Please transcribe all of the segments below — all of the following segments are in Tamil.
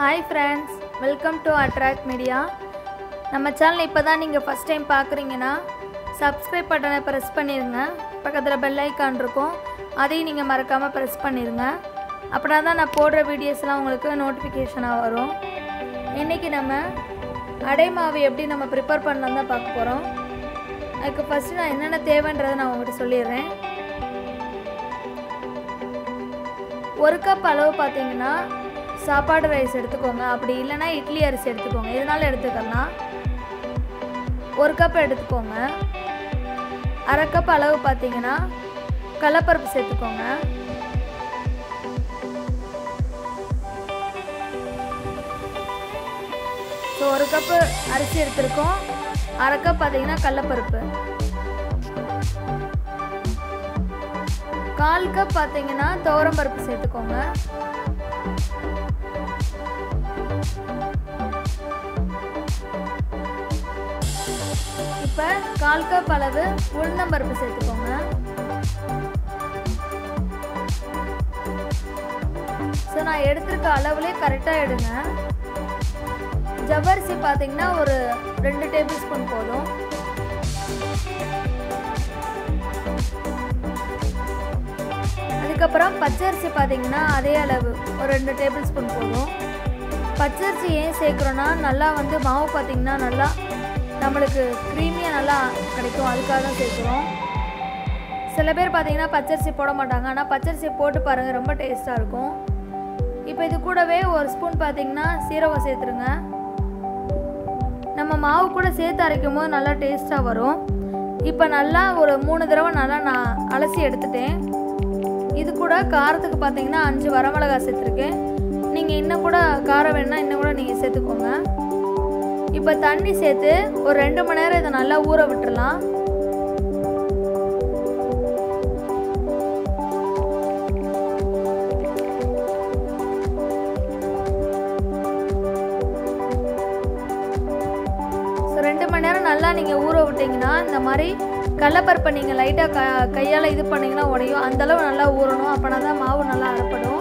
Hi friends, welcome to Attract Media. நம்ம சேனல் இப்போதான் நீங்கள் ஃபஸ்ட் டைம் பார்க்குறீங்கன்னா சப்ஸ்கிரைப் பட்டனை ப்ரெஸ் பண்ணிடுங்க. பக்கத்தில் பெல் ஐக்கான் இருக்கும், அதையும் நீங்கள் மறக்காமல் ப்ரெஸ் பண்ணிடுங்க. அப்படின்னா தான் நான் போடுற வீடியோஸ்லாம் உங்களுக்கு நோட்டிஃபிகேஷனாக வரும். இன்றைக்கி நம்ம அடை மாவு எப்படி நம்ம ப்ரிப்பேர் பண்ணலாம் தான் பார்க்க போகிறோம். அதுக்கு ஃபஸ்ட்டு நான் என்னென்ன தேவைன்றதை நான் உங்கள்கிட்ட சொல்லிடுறேன். 1 கப் அளவு பார்த்தீங்கன்னா சாப்பாடு ரைஸ் எடுத்துக்கோங்க, அப்படி இல்லைன்னா இட்லி அரிசி எடுத்துக்கோங்க, இதனால எடுத்துக்கலாம். 1 கப் எடுத்துக்கோங்க. 1/2 கப் அளவு பார்த்தீங்கன்னா கடலைப்பருப்பு சேர்த்துக்கோங்க. ஸோ 1 கப்பு அரிசி எடுத்துருக்கோம், 1/2 கப் பார்த்தீங்கன்னா கடலைப்பருப்பு. 1/4 கப் பார்த்தீங்கன்னா துவரம்பருப்பு சேர்த்துக்கோங்க. இப்போ 1/4 கப் அளவு உளுந்தம்பருப்பு சேர்த்துக்கோங்க. ஸோ நான் எடுத்திருக்க அளவுலேயே கரெக்டாக எடுங்க. ஜவ்வரிசி பார்த்தீங்கன்னா ஒரு 2 டேபிள் ஸ்பூன் போதும். அதுக்கப்புறம் பச்சரிசி பார்த்தீங்கன்னா அதே அளவு ஒரு 2 டேபிள் ஸ்பூன் போதும். பச்சரிசி ஏன் சேர்க்குறோன்னா நல்லா வந்து மாவு பார்த்தீங்கன்னா நல்லா நம்மளுக்கு க்ரீமியாக நல்லா கிடைக்கும், அதுக்காக தான் சேர்க்குறோம். சில பேர் பார்த்தீங்கன்னா பச்சரிசி போட மாட்டாங்க, ஆனால் பச்சரிசி போட்டு பாருங்கள், ரொம்ப டேஸ்ட்டாக இருக்கும். இப்போ இது கூடவே 1 ஸ்பூன் பார்த்தீங்கன்னா சீரகம் சேர்த்துருங்க. நம்ம மாவு கூட சேர்த்து அரைக்கும் போது நல்லா டேஸ்ட்டாக வரும். இப்போ நல்லா ஒரு 3 தடவை நல்லா நான் அலசி எடுத்துட்டேன். இது கூட காரத்துக்கு பார்த்தீங்கன்னா 5 வரமிளகாய் சேர்த்துருக்கேன். நீங்கள் இன்னும் கூட காரம் வேணுன்னா இன்னும் கூட நீங்கள் சேர்த்துக்கோங்க. இப்போ தண்ணி சேர்த்து ஒரு 2 மணி நேரம் இதை நல்லா ஊற விட்டுறலாம். ஸோ 2 மணி நேரம் நல்லா நீங்கள் ஊற விட்டிங்கன்னா இந்த மாதிரி கடலைப்பருப்பை நீங்கள் லைட்டாக கையால் இது பண்ணிங்கன்னா உடையும், அந்தளவு நல்லா ஊறணும். அப்போனா தான் மாவு நல்லா அரைப்படும்.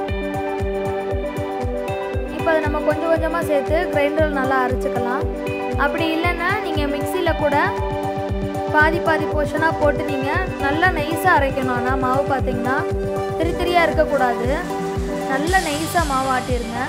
இப்போ அதை நம்ம கொஞ்சம் கொஞ்சமாக சேர்த்து கிரைண்டரில் நல்லா அரைச்சிக்கலாம். அப்படி இல்லைன்னா நீங்கள் மிக்சியில் கூட பாதி போர்ஷனாக போட்டு நீங்கள் நல்லா நைஸாக அரைக்கணும். ஆனால் மாவு பார்த்தீங்கன்னா திரியாக இருக்கக்கூடாது, நல்லா நைஸாக மாவு ஆட்டிடுங்க.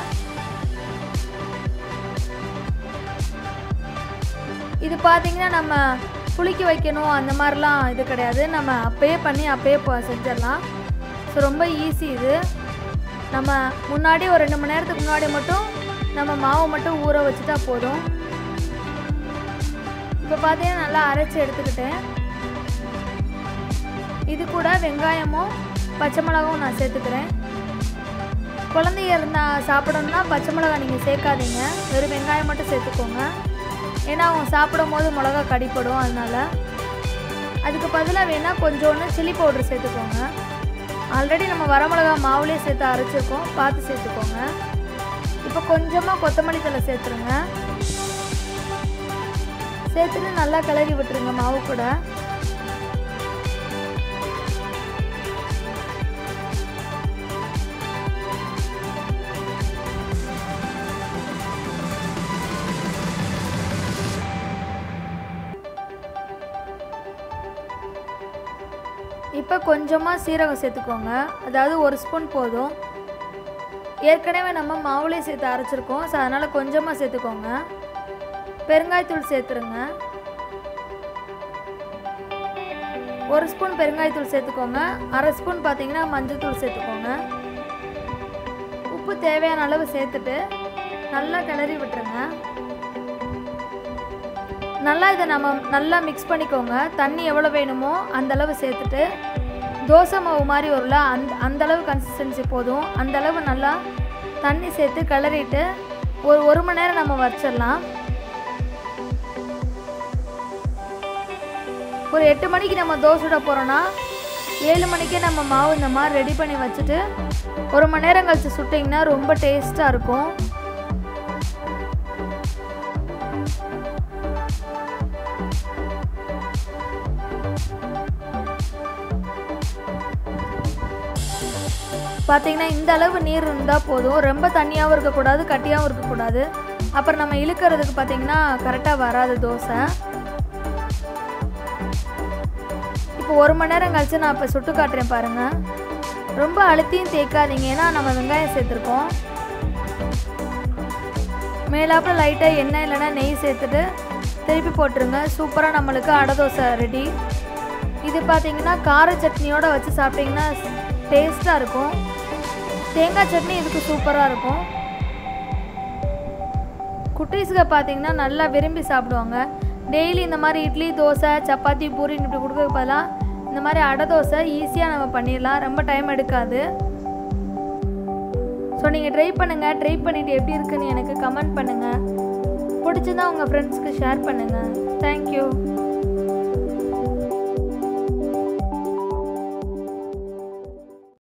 இது பார்த்தீங்கன்னா நம்ம புளிக்க வைக்கணும் அந்த மாதிரிலாம் இது கிடையாது, நம்ம அப்பயே பண்ணி அப்பயே செஞ்சிடலாம். ஸோ ரொம்ப ஈஸி இது. நம்ம முன்னாடி ஒரு 2 மணி நேரத்துக்கு முன்னாடி மட்டும் நம்ம மாவு மட்டும் ஊற வச்சுட்டா போதும். இப்போ பார்த்தீங்கன்னா நல்லா அரைச்சி எடுத்துக்கிட்டேன். இது கூட வெங்காயமும் பச்சை மிளகாவும் நான் சேர்த்துக்கிறேன். குழந்தைய இருந்தால் சாப்பிடணும்னா பச்சை மிளகாய் நீங்கள் சேர்க்காதீங்க, வெறும் வெங்காயம் மட்டும் சேர்த்துக்கோங்க. ஏன்னா அவங்க சாப்பிடும் போது மிளகா கடிப்படும், அதனால். அதுக்கு பதிலாக வேணால் கொஞ்சோன்னு சில்லி பவுடர் சேர்த்துக்கோங்க. ஆல்ரெடி நம்ம வரமிளகா மாவுலேயே சேர்த்து அரைச்சிருக்கோம், பார்த்து சேர்த்துக்கோங்க. இப்போ கொஞ்சமாக கொத்தமல்லி தழை சேர்த்துருங்க. சேர்த்துட்டு நல்லா கிளறி விட்டுருங்க மாவு கூட. இப்போ கொஞ்சமாக சீரகம் சேர்த்துக்கோங்க, அதாவது 1 ஸ்பூன் போதும். ஏற்கனவே நம்ம மாவுலேயே சேர்த்து அரைச்சிருக்கோம், ஸோ அதனால் கொஞ்சமாக சேர்த்துக்கோங்க. பெருங்காயத்தூள் சேர்த்துருங்க. 1 ஸ்பூன் பெருங்காயத்தூள் சேர்த்துக்கோங்க. 1/2 ஸ்பூன் பார்த்தீங்கன்னா மஞ்சள்தூள் சேர்த்துக்கோங்க. உப்பு தேவையான அளவு சேர்த்துட்டு நல்லா கிளறி விட்டுருங்க. நல்லா இதை நம்ம நல்லா மிக்ஸ் பண்ணிக்கோங்க. தண்ணி எவ்வளோ வேணுமோ அந்தளவு சேர்த்துட்டு தோசை மாவு மாதிரி வரும்ல, அந்தளவு கன்சிஸ்டன்சி போதும். அந்தளவு நல்லா தண்ணி சேர்த்து கிளறிட்டு ஒரு 1 மணி நேரம் நம்ம வச்சிடலாம். ஒரு 8 மணிக்கு நம்ம தோசை சுட போகிறோன்னா 7 மணிக்கே நம்ம மாவு இந்த மாதிரி ரெடி பண்ணி வச்சுட்டு 1 மணி நேரம் கழித்து சுட்டிங்கன்னா ரொம்ப டேஸ்ட்டாக இருக்கும். பார்த்தீங்கன்னா இந்த அளவு நீர் இருந்தால் போதும். ரொம்ப தண்ணியாகவும் இருக்கக்கூடாது, கட்டியாகவும் இருக்கக்கூடாது. அப்புறம் நம்ம இழுக்கிறதுக்கு பார்த்தீங்கன்னா கரெக்டாக வராது தோசை. இப்போ 1 மணி நேரம் கழிச்சு நான் இப்போ சுட்டு காட்டுறேன் பாருங்கள். ரொம்ப அழுத்தியும் தேய்க்காதீங்க, ஏன்னா நம்ம வெங்காயம் சேர்த்துருக்கோம். மேலாப்பில் லைட்டாக எண்ணெய் இல்லைன்னா நெய் சேர்த்துட்டு திருப்பி போட்டுருங்க. சூப்பராக நம்மளுக்கு அடை தோசை ரெடி. இது பார்த்தீங்கன்னா கார சட்னியோடு வச்சு சாப்பிட்டிங்கன்னா டேஸ்ட்டாக இருக்கும். தேங்காய் சட்னி இதுக்கு சூப்பராக இருக்கும். குட்டீஸுக்கு பார்த்தீங்கன்னா நல்லா விரும்பி சாப்பிடுவாங்க. டெய்லி இந்த மாதிரி இட்லி, தோசை, சப்பாத்தி, பூரின்னு இப்படி கொடுக்க பதிலாக இந்த மாதிரி அடை தோசை ஈஸியாக நம்ம பண்ணிடலாம். ரொம்ப டைம் எடுக்காது. ஸோ நீங்கள் ட்ரை பண்ணுங்கள். ட்ரை பண்ணிவிட்டு எப்படி இருக்குன்னு எனக்கு கமெண்ட் பண்ணுங்கள். பிடிச்சிருந்தா உங்கள் ஃப்ரெண்ட்ஸ்க்கு ஷேர் பண்ணுங்கள். தேங்க்யூ.